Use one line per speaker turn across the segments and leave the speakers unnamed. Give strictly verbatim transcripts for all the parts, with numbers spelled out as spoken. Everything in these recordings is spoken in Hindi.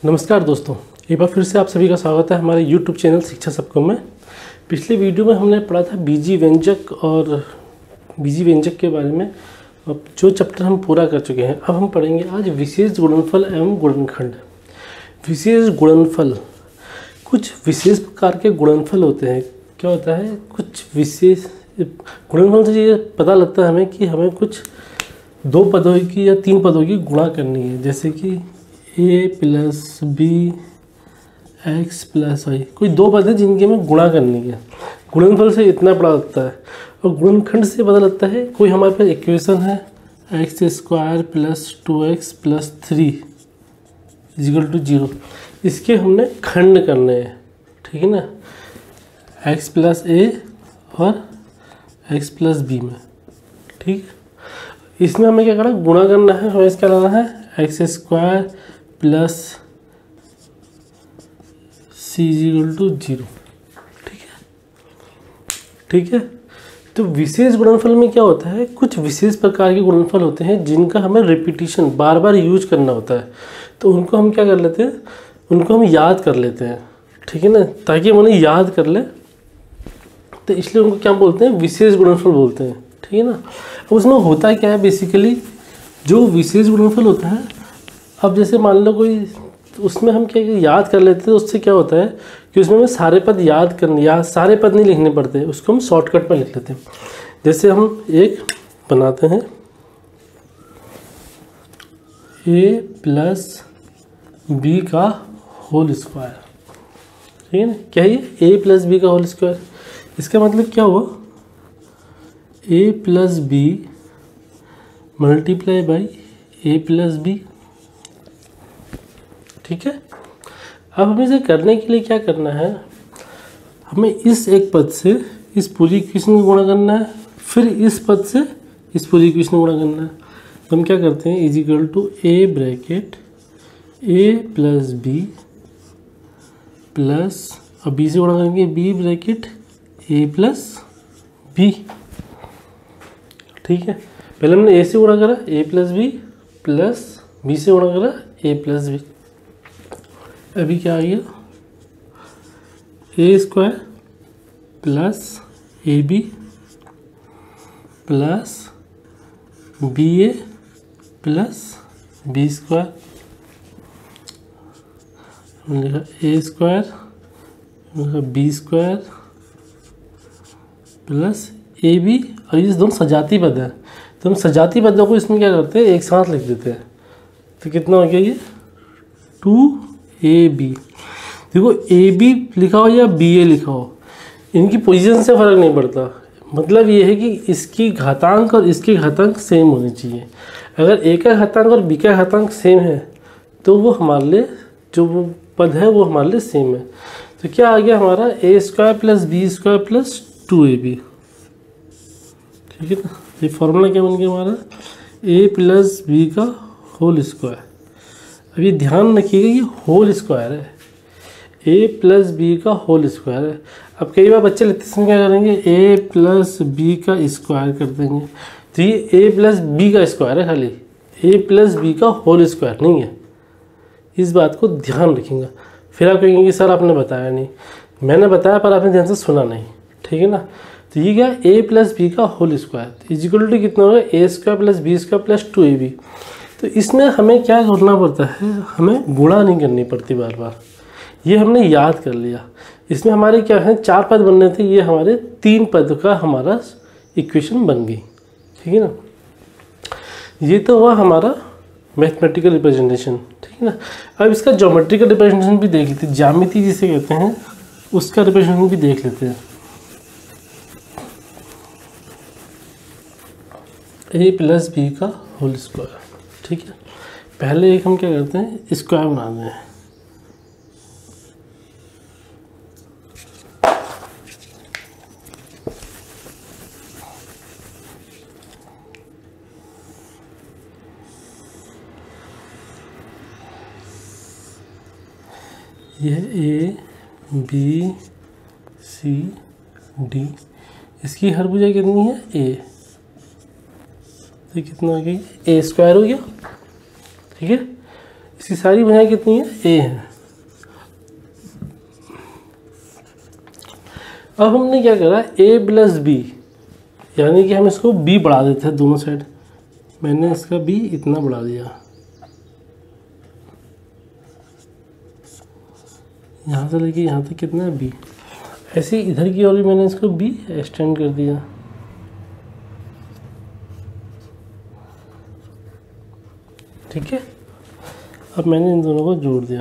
नमस्कार दोस्तों, एक बार फिर से आप सभी का स्वागत है हमारे YouTube चैनल शिक्षा सबको में। पिछले वीडियो में हमने पढ़ा था बीजी व्यंजक और बीजी व्यंजक के बारे में। अब जो चैप्टर हम पूरा कर चुके हैं, अब हम पढ़ेंगे आज विशेष गुणनफल एवं गुणनखंड। विशेष गुणनफल, कुछ विशेष प्रकार के गुणनफल होते हैं। क्या होता है, कुछ विशेष गुणनफल से ये पता लगता है हमें कि हमें कुछ दो पदों की या तीन पदों की गुणा करनी है, जैसे कि A plus B X plus Y. कोई दो पद है जिनकी हमें गुणा करनी है। गुणनफल से इतना पता लगता है। और गुणनखंड से पता लगता है कोई हमारे पास इक्वेशन है X square plus two X plus three is equal to zero, इसके हमने खंड करने हैं, ठीक है ना, एक्स प्लस ए और एक्स प्लस बी में। ठीक, इसमें हमें क्या करना है, गुणा करना है। हमें इसका लाना है X square plus C is equal to zero. ठीक है, ठीक है। तो विशेष गुणनफल में क्या होता है, कुछ विशेष प्रकार के गुणनफल होते हैं जिनका हमें रिपीटिशन बार बार यूज करना होता है। तो उनको हम क्या कर लेते हैं, उनको हम याद कर लेते हैं, ठीक है ना, ताकि हम उन्हें याद कर लें। तो इसलिए उनको क्या बोलते हैं, विशेष गुणनफल बोलते हैं, ठीक है ना। अब उसमें होता क्या है, बेसिकली जो विशेष गुणनफल होता है, अब जैसे मान लो कोई, तो उसमें हम क्या याद कर लेते हैं। तो उससे क्या होता है कि उसमें हमें सारे पद याद करने, या सारे पद नहीं लिखने पड़ते, उसको हम शॉर्टकट में लिख लेते हैं। जैसे हम एक बनाते हैं ए प्लस बी का होल स्क्वायर, ठीक है ना। क्या है ये, ए प्लस बी का होल स्क्वायर। इसका मतलब क्या हुआ, A plus B multiply by A plus B, ठीक है। अब हमें इसे करने के लिए क्या करना है, हमें इस एक पद से इस पूरी इक्वेशन को गुणा करना है, फिर इस पद से इस पूरी इक्वेशन को गुणा करना है। तो हम क्या करते हैं, is equal to A bracket A plus B plus, अब बी से गुणा करेंगे B bracket A plus B, ठीक है। पहले हमने ए से गुणा करा A plus B plus B से गुणा करा ए प्लस बी। अभी क्या आ गया, ए square plus A B plus B A plus B square, लिखा A square B square plus A B. और ये दोनों सजाती पद है, तो हम सजाती पदों को इसमें क्या करते हैं, एक साथ लिख देते हैं। तो कितना हो गया ये, टू ए बी। देखो ए बी लिखा हो या बी ए लिखा हो, इनकी पोजीशन से फ़र्क नहीं पड़ता। मतलब ये है कि इसकी घातांक और इसकी घातांक सेम होनी चाहिए। अगर ए का घातांक और बी का घातांक सेम है तो वो हमारे लिए, जो वो पद है वो हमारे लिए सेम है। तो क्या आ गया हमारा, A square plus B square plus two A B, ठीक है ना। ये फॉर्मूला क्या बन गया हमारा, ए प्लस बी का होल स्क्वायर। अब ये ध्यान रखिएगा ये होल स्क्वायर है, ए प्लस बी का होल स्क्वायर है। अब कई बार बच्चे लिखते समय क्या करेंगे, ए प्लस बी का स्क्वायर कर देंगे। तो ये ए प्लस बी का स्क्वायर है, खाली ए प्लस बी का होल स्क्वायर नहीं है। इस बात को ध्यान रखिएगा। फिर आप कहेंगे कि सर आपने बताया नहीं। मैंने बताया पर आपने ध्यान से सुना नहीं, ठीक है ना। तो ये क्या, ए प्लस बी का होल स्क्वायर इजिकल टू कितना होगा, A square plus B square plus two A B. तो इसमें हमें क्या करना पड़ता है, हमें गुणा नहीं करनी पड़ती बार बार, ये हमने याद कर लिया। इसमें हमारे क्या है, चार पद बनने थे, ये हमारे तीन पद का हमारा इक्वेशन बन गई, ठीक है ना। ये तो हुआ हमारा मैथमेटिकल रिप्रेजेंटेशन, ठीक है ना। अब इसका ज्योमेट्रिकल रिप्रेजेंटेशन भी देख लेते हैं, ज्यामिति जिसे कहते हैं, उसका रिप्रेजेंटेशन भी देख लेते हैं। ए प्लस बी का होल स्क्वायर, ठीक है। पहले एक हम क्या करते हैं, स्क्वायर बनाते हैं। यह ए बी सी डी, इसकी हर भुजा कितनी है, ए। तो कितना हो गया, ए स्क्वायर हो गया, ठीक है। इसकी सारी भुजाएं कितनी है? ए है। अब हमने क्या करा, ए प्लस बी, यानी कि हम इसको बी बढ़ा देते हैं दोनों साइड। मैंने इसका बी इतना बढ़ा दिया, यहाँ से लेके यहाँ तक कितना है? बी। ऐसे ही इधर की ओर भी मैंने इसको बी एक्सटेंड कर दिया। ठीक है, अब मैंने इन दोनों को जोड़ दिया।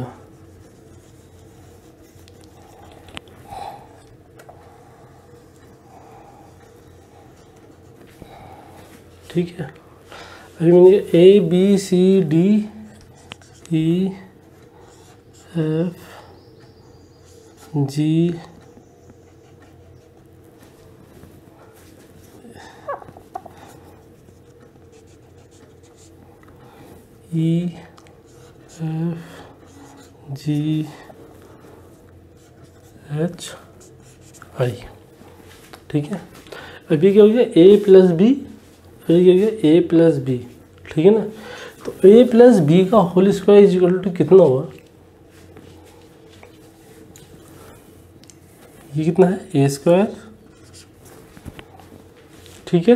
ठीक है, अभी मैंने A B C D E F G E F G H I. ठीक है, अभी क्या हो गया? ए प्लस बी, अभी क्या हो गया? ए प्लस बी। ठीक है ना, तो ए प्लस बी का whole square is equal to कितना हुआ? ये कितना है? A square. ठीक है,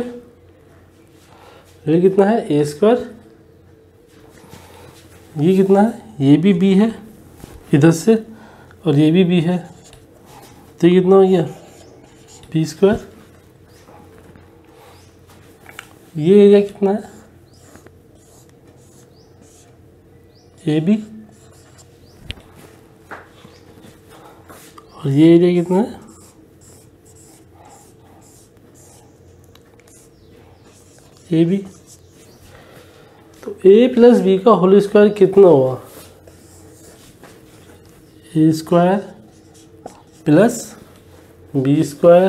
ये कितना है? A square. ये कितना है? ये भी बी है इधर से, और ये भी बी है, तो ये कितना हो गया? B square. ये एरिया कितना है? A B. और ये एरिया कितना है? A B. तो ए प्लस बी का होल स्क्वायर कितना हुआ? A square plus B square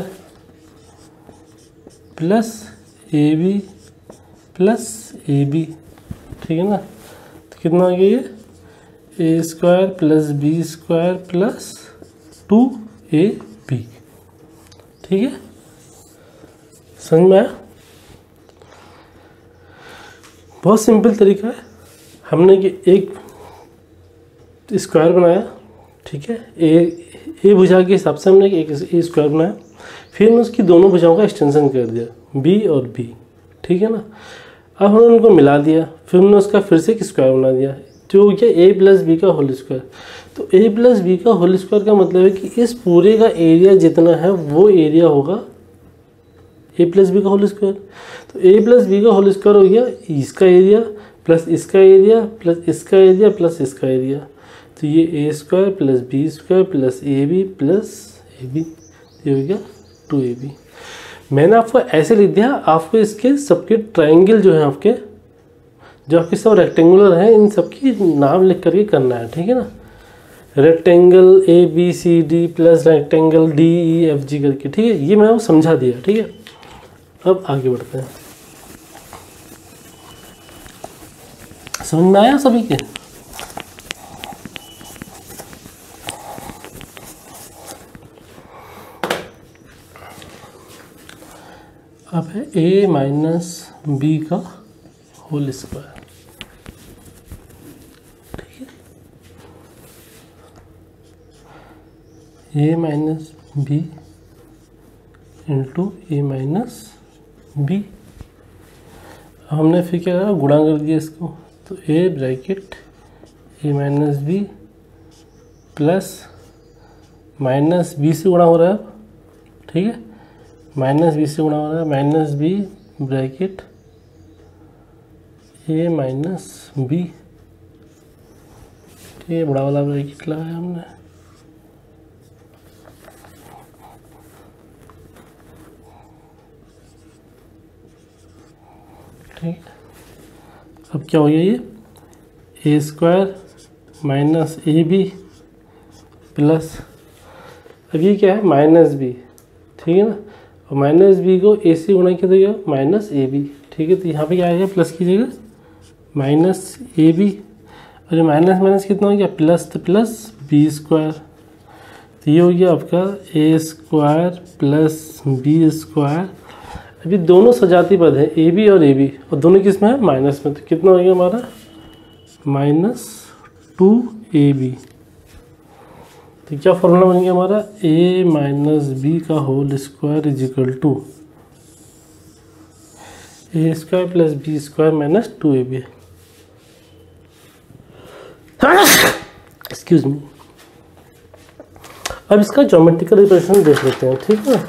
plus A B plus A B. ठीक है ना, तो कितना हो गया ये? A square plus B square plus two A B. ठीक है, समझ में आया? बहुत सिंपल तरीका है। हमने कि एक स्क्वायर बनाया, ठीक है, ए ए भुजा के हिसाब से हमने एक ए स्क्वायर बनाया, फिर हमने उसकी दोनों भुजाओं का एक्सटेंशन कर दिया, बी और बी। ठीक है ना, अब हमने उनको मिला दिया, फिर हमने उसका फिर से एक स्क्वायर बना दिया, जो हो गया ए प्लस बी का होल स्क्वायर। तो ए प्लस बी का होल स्क्वायर का मतलब है कि इस पूरे का एरिया जितना है वो एरिया होगा ए प्लस बी का होल स्क्वायर। तो ए प्लस बी का होल स्क्वायर हो गया इसका एरिया प्लस इसका एरिया प्लस इसका एरिया प्लस इसका एरिया। तो ये A square plus B square plus A B plus A B, ये हो गया टू ए बी। मैंने आपको ऐसे लिख दिया, आपको इसके सबके ट्राइंगल जो है आपके जो आपके सब रेक्टेंगुलर हैं इन सबकी नाम लिख करके करना है। ठीक है ना, rectangle A B C D plus rectangle D E F G करके। ठीक है, ये मैंने आपको समझा दिया। ठीक है, अब आगे बढ़ते हैं। समझ में आया सभी के? अब है a माइनस बी का होल स्क्वायर। ठीक है, a minus B into A minus B. हमने फिर क्या करा, गुणा कर दिया इसको, तो a bracket A minus B plus minus B से गुणा हो रहा है। ठीक है, माइनस बी से गुणा हो रहा है, minus B bracket A minus B. ठीक है, बड़ा वाला ब्रैकेट लगाया हमने। ठीक, अब क्या हो गया, ये A square minus A B plus, अब ये क्या है, माइनस बी। ठीक है ना, और माइनस बी को ए से गुणा किया देगा माइनस ए बी। ठीक है, तो यहाँ पे क्या आएगा, प्लस कीजिएगा माइनस ए बी, और ये माइनस माइनस कितना हो गया, प्लस, तो प्लस बी स्क्वायर। तो ये हो गया आपका A square plus B square. अभी दोनों सजाती पद हैं, ए बी और ए बी, और दोनों किस में है, माइनस में। तो कितना हो गया हमारा, माइनस टू ए बी। तो क्या फॉर्मूला बन गया हमारा, ए माइनस बी का whole square is equal to A square plus B square minus two A B. Excuse me. अब इसका ज्योमेट्रिकल रिप्रेजेंटेशन देख लेते हैं, ठीक है।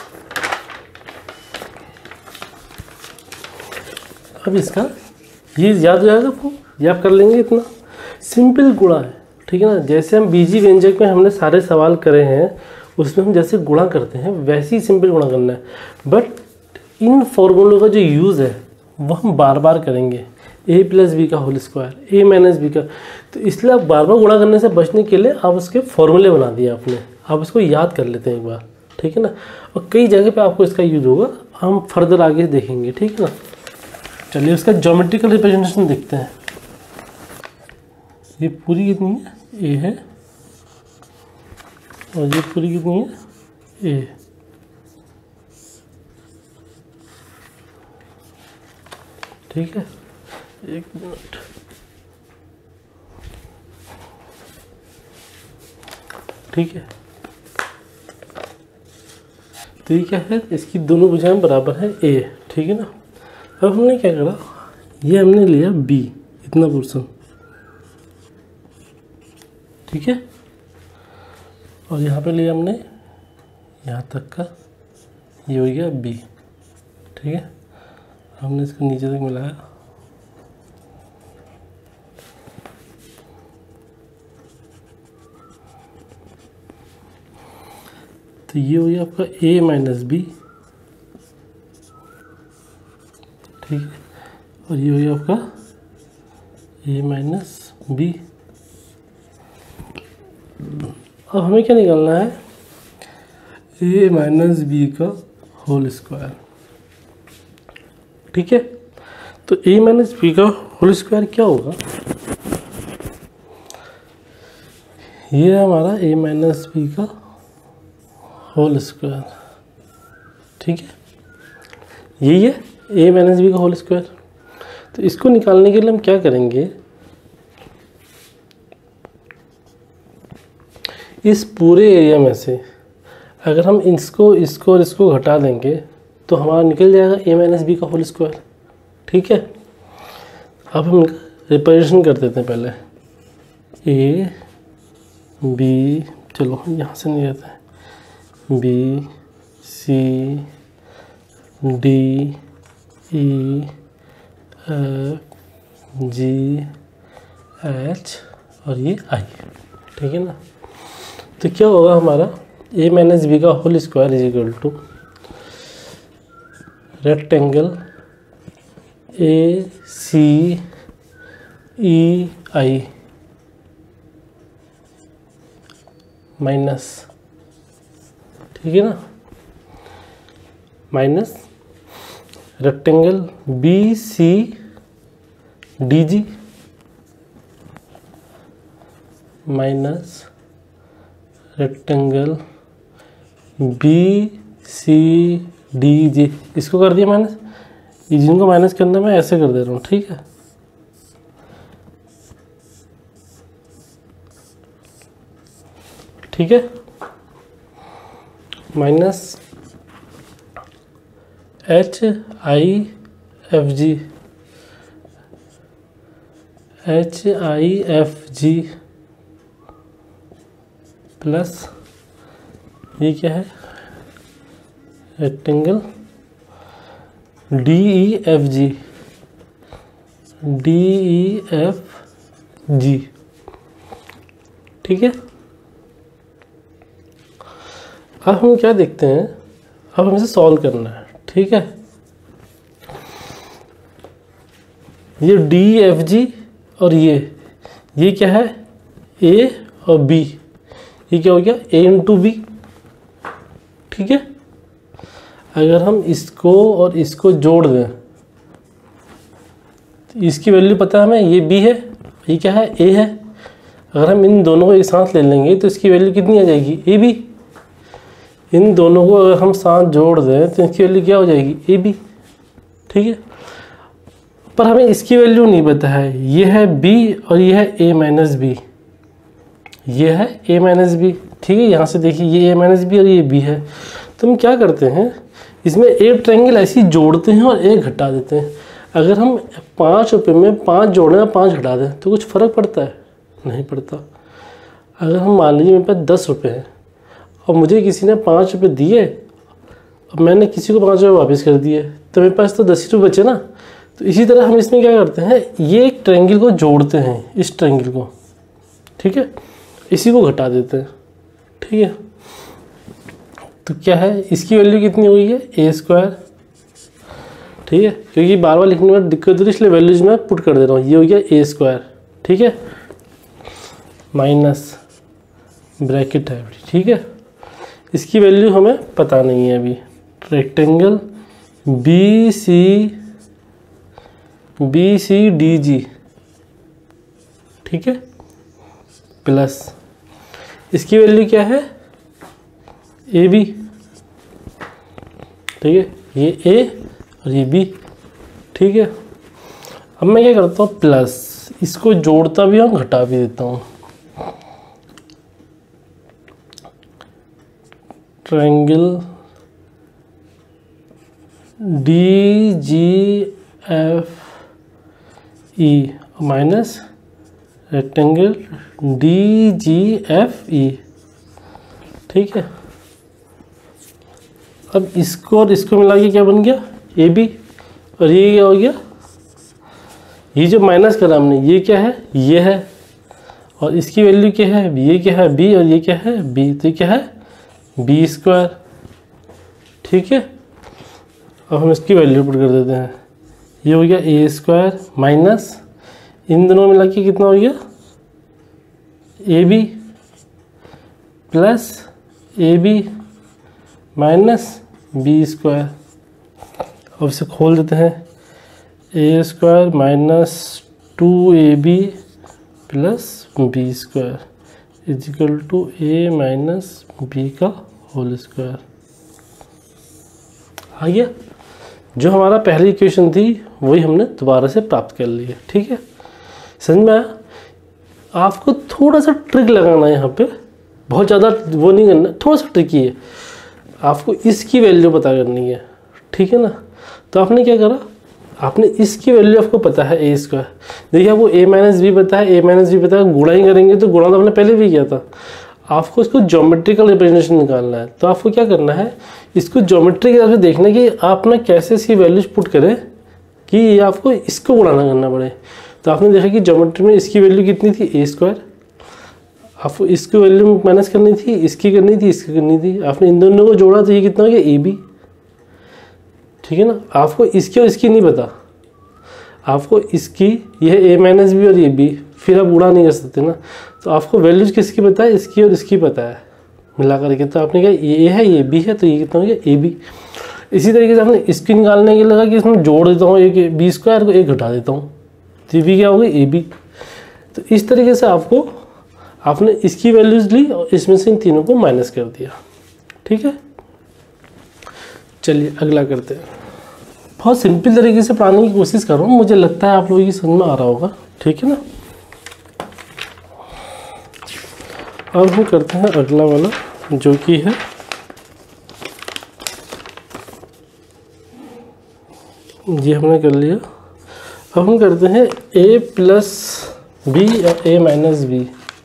अब इसका ये याद हो जाएगा आपको, ये आप कर लेंगे। इतना सिंपल गुणा है, ठीक है ना। जैसे हम बीजी व्यंजक में हमने सारे सवाल करे हैं, उसमें हम जैसे गुणा करते हैं वैसे ही सिंपल गुणा करना है। बट इन फॉर्मूलों का जो यूज़ है वो हम बार बार करेंगे। ए प्लस बी का whole square, A minus B का, तो इसलिए आप बार बार गुणा करने से बचने के लिए आप उसके फॉर्मूले बना दिए आपने, आप इसको याद कर लेते हैं एक बार, ठीक है ना। और कई जगह पे आपको इसका यूज होगा, हम फर्दर आगे देखेंगे, ठीक है ना। चलिए उसका ज्योमेट्रिकल रिप्रेजेंटेशन देखते हैं। ये पूरी कितनी है, ए है, और ये पूरी कितनी है, ए। ठीक है, एक मिनट। ठीक है, तो ये क्या है, इसकी दोनों भुजाएं बराबर है ए, ठीक है ना। अब हमने क्या करा, ये हमने लिया बी, इतना पोर्शन, ठीक है। और यहाँ पे लिया हमने यहाँ तक का, ये हो गया बी, ठीक है। हमने इसको नीचे तक मिलाया, तो ये हो गया आपका a माइनस बी, ठीक है। और ये हो गया आपका a माइनस बी। अब हमें क्या निकालना है, a माइनस बी का होल स्क्वायर, ठीक है। तो a माइनस बी का होल स्क्वायर क्या होगा, ये है हमारा a माइनस बी का होल स्क्वायर, ठीक है। यही है a माइनस बी का होल स्क्वायर। तो इसको निकालने के लिए हम क्या करेंगे, इस पूरे एरिया में से अगर हम इसको इसको और इसको घटा देंगे तो हमारा निकल जाएगा a माइनस बी का होल स्क्वायर, ठीक है। अब हम रिप्रेजेंटेशन कर देते हैं पहले, a b, चलो यहाँ से नहीं रहता है, B C D E F G H और ये आई, ठीक है ना। तो क्या होगा हमारा, a माइनस बी का whole square is equal to rectangle A C E I minus, ठीक है ना, minus rectangle B C D G minus rectangle B C D G. इसको कर दिया माइनस, जिनको माइनस करना मैं ऐसे कर दे रहा हूँ, ठीक है। ठीक है, minus H I F G, H I F G plus ये क्या है, rectangle D E F G, D E F G, ठीक है। अब हम क्या देखते हैं, अब हमें इसे सॉल्व करना है, ठीक है। ये डी एफ जी और ये ये क्या है, ए और बी, ये क्या हो गया, ए इंटू बी, ठीक है। अगर हम इसको और इसको जोड़ दें तो इसकी वैल्यू पता है हमें, ये बी है, ये क्या है, ए है। अगर हम इन दोनों को एक साथ ले लेंगे तो इसकी वैल्यू कितनी आ जाएगी, ए बी। इन दोनों को अगर हम साथ जोड़ दें तो इसकी वैल्यू क्या हो जाएगी, ए बी, ठीक है। पर हमें इसकी वैल्यू नहीं पता है। ये है बी और ये है ए माइनस बी, ये है ए माइनस बी, ठीक है। यहाँ से देखिए ये ए माइनस बी और ये बी है। तो हम क्या करते हैं, इसमें एक ट्रायंगल ऐसे ही जोड़ते हैं और एक घटा देते हैं। अगर हम पाँच रुपये में पाँच जोड़ें और पाँच घटा दें तो कुछ फ़र्क पड़ता है? नहीं पड़ता। अगर हम मान लीजिए मेरे पास दस रुपये हैं और मुझे किसी ने पाँच रुपये दिए और मैंने किसी को पाँच रुपये वापस कर दिए, तो मेरे पास तो दस ही रुपये बचे ना। तो इसी तरह हम इसमें क्या करते हैं, ये एक ट्रायंगल को जोड़ते हैं, इस ट्रायंगल को, ठीक है, इसी को घटा देते हैं, ठीक है। तो क्या है, इसकी वैल्यू कितनी हुई है, ए स्क्वायर, ठीक है, क्योंकि बार बार लिखने में दिक्कत होती है इसलिए वैल्यूज मैं पुट कर दे रहा हूँ। ये हो गया ए स्क्वायर, ठीक है, माइनस ब्रैकेट है, ठीक है। इसकी वैल्यू हमें पता नहीं है अभी। Rectangle B C B C D G, ठीक है, प्लस इसकी वैल्यू क्या है, ए बी, ठीक है, ये ए और ये बी, ठीक है। अब मैं क्या करता हूँ, प्लस इसको जोड़ता भी हूँ घटा भी देता हूँ। Triangle D G F E minus rectangle D G F E, ठीक है। अब इसको और इसको मिला के क्या बन गया, ए बी, और ये क्या हो गया, ये जो माइनस करा हमने ये क्या है, ये है, और इसकी वैल्यू क्या है, ये क्या है बी और ये क्या है बी, तो ये क्या है बी स्क्वायर, ठीक है। अब हम इसकी वैल्यू पुट कर देते हैं। ये हो गया ए स्क्वायर माइनस इन दोनों मिला के कितना हो गया, a B plus A B minus b square. अब इसे खोल देते हैं, a square minus two A B plus B square is equal to a minus B का होल स्क्वायर। आ गया। जो हमारा पहली इक्वेशन थी वही हमने दोबारा से प्राप्त कर ली है, ठीक है। समझ में आया? आपको थोड़ा सा ट्रिक लगाना है यहाँ पे, बहुत ज़्यादा वो नहीं करना, थोड़ा सा ट्रिकी है। आपको इसकी वैल्यू पता करनी है, ठीक है ना। तो आपने क्या करा, आपने इसकी वैल्यू आपको पता है ए स्क्वायर, देखिए आपको ए माइनस बी पता है, ए माइनस बी पता है, गुणा ही करेंगे तो गुणा तो हमने पहले भी किया था। आपको इसको ज्योमेट्रिकल रिप्रेजेंटेशन निकालना है, तो आपको क्या करना है, इसको ज्योमेट्री के हिसाब से देखना है कि आप ना कैसे इसकी वैल्यूज पुट करें कि ये आपको इसको गुणा ना करना पड़े। तो आपने देखा कि ज्योमेट्री में इसकी वैल्यू कितनी थी, ए स्क्वायर, आपको इसकी वैल्यू माइनस करनी थी, इसकी करनी थी, इसकी करनी थी, आपने इन दोनों को जोड़ा तो ये कितना हो गया, ए बी, ठीक है ना। आपको इसकी और इसकी नहीं पता, आपको इसकी यह ए माइनस बी और ये बी, फिर आप गुणा नहीं कर सकते ना। तो आपको वैल्यूज किसकी पता है, इसकी और इसकी पता है मिला करके। तो आपने कहा ये है ये बी है, तो ये कितना हो गया ए बी। इसी तरीके से आपने इसकी निकालने के लिए लगा कि इसमें जोड़ देता हूँ एक बी स्क्वायर को, एक घटा देता हूँ, तो ये भी क्या हो गई ए बी। तो इस तरीके से आपको आपने इसकी वैल्यूज ली और इसमें से इन तीनों को माइनस कर दिया, ठीक है। चलिए अगला करते हैं। बहुत सिंपल तरीके से पढ़ाने की कोशिश कर रहा हूँ, मुझे लगता है आप लोगों की समझ में आ रहा होगा, ठीक है ना। अब हम करते हैं अगला वाला, जो कि है ये हमने कर लिया। अब हम करते हैं a प्लस बी और a माइनस बी,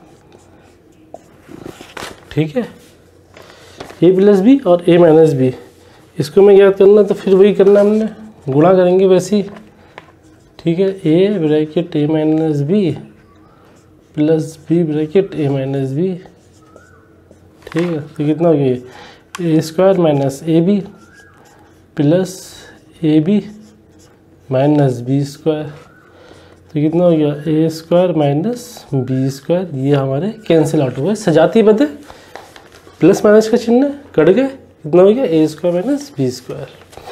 ठीक है, a प्लस बी और a माइनस बी। इसको मैं याद करना तो फिर वही करना, हमने गुणा करेंगे वैसे ही, ठीक है। a bracket a minus B plus b bracket a minus B, ठीक है। तो कितना हो गया, ए square minus A B plus A B minus b square, तो कितना हो गया, ए स्क्वायर माइनस बी स्क्वायर। ये हमारे कैंसिल आउट हुए, सजाती बदे प्लस माइनस का चिन्ह कट गए, कितना हो गया, ए स्क्वायर माइनस बी स्क्वायर,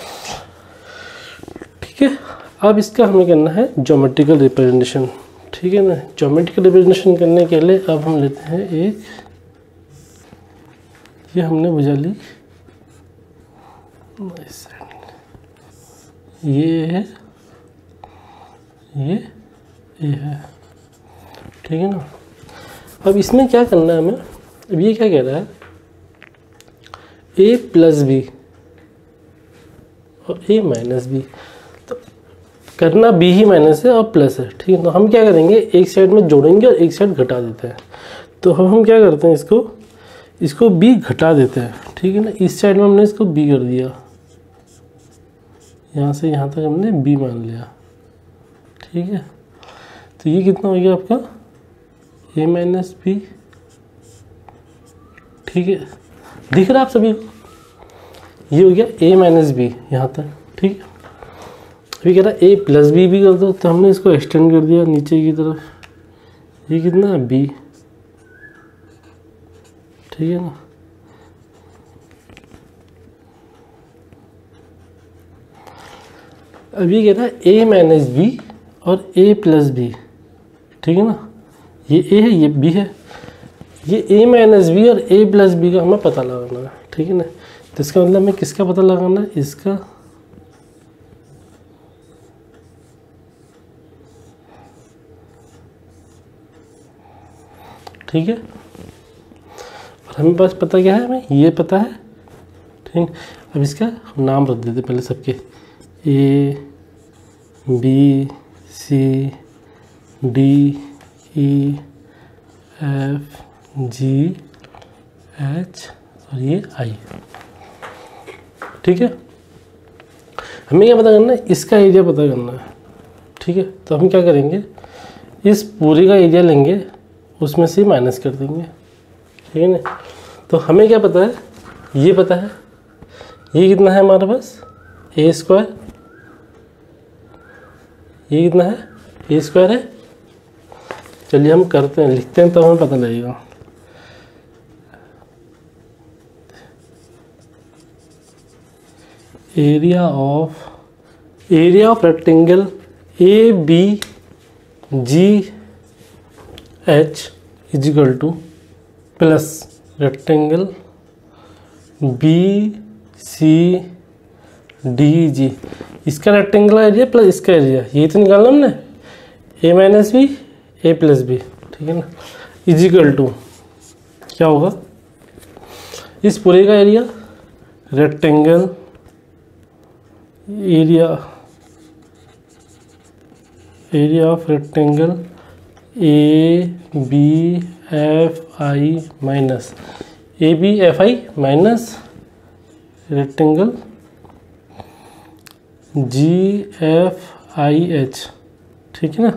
ठीक है। अब इसका हमें करना है ज्योमेट्रिकल रिप्रेजेंटेशन, ठीक है ना। ज्योमेट्रिकल रिप्रेजेंटेशन करने के लिए अब हम लेते हैं एक, ये हमने बुझा ली, ये है ये ए है, ठीक है ना। अब इसमें क्या करना है हमें, अब ये क्या कह रहा है, ए प्लस बी और ए माइनस बी, तो करना बी ही माइनस है और प्लस है, ठीक है। तो हम क्या करेंगे, एक साइड में जोड़ेंगे और एक साइड घटा देते हैं। तो हम हम क्या करते हैं, इसको इसको बी घटा देते हैं, ठीक है ना। इस साइड में हमने इसको बी कर दिया, यहाँ से यहाँ तक हमने बी मान लिया, ठीक है। तो ये कितना हो गया आपका, ए माइनस बी, ठीक है। दिख रहा है आप सभी को, ये हो गया ए माइनस बी यहाँ तक, ठीक है। अभी कह रहा है ए प्लस बी भी कर दो, तो हमने इसको एक्सटेंड कर दिया नीचे की तरफ, ये कितना है बी, ठीक है ना। अभी कह रहा है ए माइनस बी और ए प्लस बी, ठीक है ना। ये ए है, ये बी है, ये ए माइनस बी और ए प्लस बी का हमें पता लगाना है, ठीक है ना। तो इसका मतलब हमें किसका पता लगाना है, इसका, ठीक है। और हमें पास पता क्या है, हमें ये पता है, ठीक। अब इसका हम नाम रख देते पहले सबके, A B C D E F G H और ये आई, ठीक है। हमें क्या पता करना है, इसका एरिया पता करना है, ठीक है। तो हम क्या करेंगे, इस पूरे का एरिया लेंगे, उसमें से माइनस कर देंगे, ठीक है ना। तो हमें क्या पता है, ये पता है, ये कितना है हमारे पास, ए स्क्वायर, ये कितना है, ए स्क्वायर है। चलिए हम करते हैं, लिखते हैं, तो हमें पता लगेगा। Area of area of rectangle A B G H is equal to plus rectangle B C D G, इसका रेक्टेंगल एरिया प्लस इसका एरिया, ये तो निकालना हमने, a minus b A plus B, ठीक है ना, इज इक्वल टू क्या होगा, इस पूरे का area, rectangle area area of rectangle A B F I minus A B F I minus rectangle G F I H, ठीक है ना।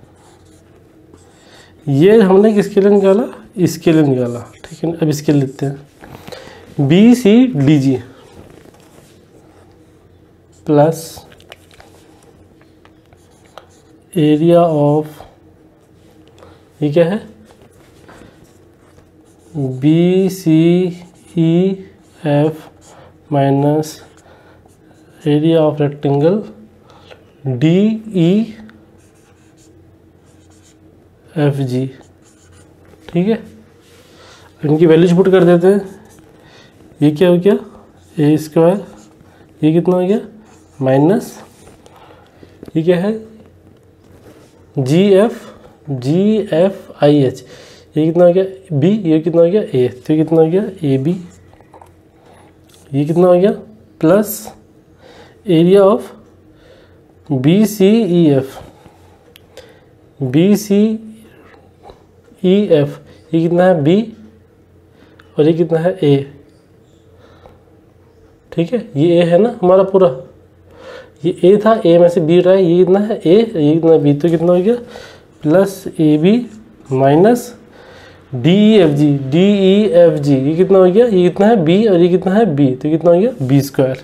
ये हमने किसके लिए निकाला, इसके लिए निकाला, ठीक है ना। अब इसके लिए लिखते हैं, B C D G plus area of, ये क्या है, B C E F minus area of rectangle D E F G, ठीक है। इनकी वैल्यूज पुट कर देते हैं, ये क्या हो गया, ए स्क्वायर, ये कितना हो गया माइनस, ये क्या है, G F G F I H, ये कितना हो गया बी, ये कितना हो गया ए, तो ये कितना हो गया ए बी, ये कितना हो गया plus area of B C E F B C E F, ये कितना है बी और ये कितना है ए, ठीक है। ये ए है ना हमारा पूरा, ये ए था, ए में से बी रहा है, ये कितना है ए, ये कितना बी, तो कितना हो गया plus A B minus D E F G D E F G, ये कितना हो गया, ये कितना है बी और ये कितना है बी, तो कितना हो गया बी स्क्वायर।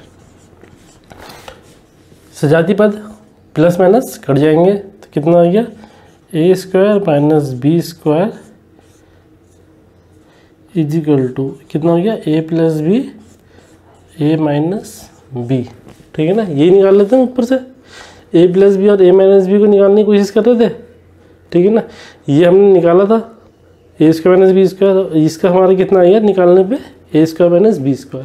सजाती पद प्लस माइनस कट जाएंगे, तो कितना हो गया ए square minus b square is equal to कितना हो गया ए plus B a minus B, ठीक है ना। ये निकाल लेते हैं ऊपर से, ए प्लस बी और ए माइनस बी को निकालने की कोशिश कर रहे थे, ठीक है ना। ये हमने निकाला था a square minus b square, इसका हमारा कितना आएगा निकालने पे a square minus b square.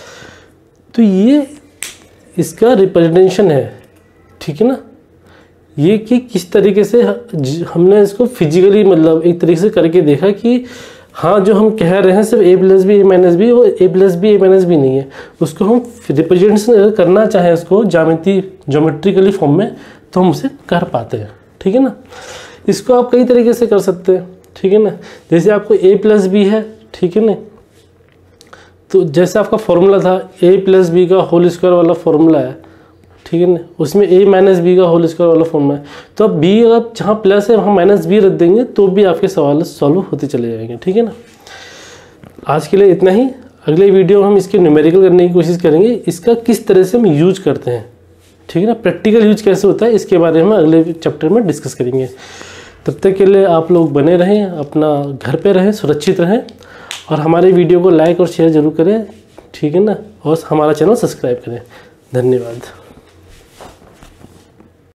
तो ये इसका रिप्रेजेंटेशन है, ठीक है ना। ये कि किस तरीके से हमने इसको फिजिकली मतलब एक तरीके से करके देखा कि हाँ जो हम कह रहे हैं सिर्फ a plus B a minus b, वो a plus B a minus b नहीं है। उसको हम रिप्रेजेंटेशन अगर करना चाहें उसको ज्यामिति ज्योमेट्रिकली फॉर्म में तो हम उसे कर पाते हैं, ठीक है ना। इसको आप कई तरीके से कर सकते हैं, ठीक है ना। जैसे आपको ए प्लस बी है, ठीक है ना, तो जैसे आपका फॉर्मूला था ए प्लस बी का होल स्क्वायर वाला फॉर्मूला है, ठीक है ना, उसमें ए माइनस बी का होल स्क्वायर वाला फॉर्मूला है। तो अब बी अगर जहाँ प्लस है वहाँ माइनस बी रख देंगे तो भी आपके सवाल सॉल्व होते चले जाएंगे, ठीक है ना। आज के लिए इतना ही। अगले वीडियो में हम इसके न्यूमेरिकल करने की कोशिश करेंगे, इसका किस तरह से हम यूज करते हैं, ठीक है ना, प्रैक्टिकल यूज कैसे होता है इसके बारे में अगले चैप्टर में डिस्कस करेंगे। तब तक के लिए आप लोग बने रहें, अपना घर पे रहें, सुरक्षित रहें और हमारे वीडियो को लाइक और शेयर जरूर करें, ठीक है ना, और हमारा चैनल सब्सक्राइब करें। धन्यवाद।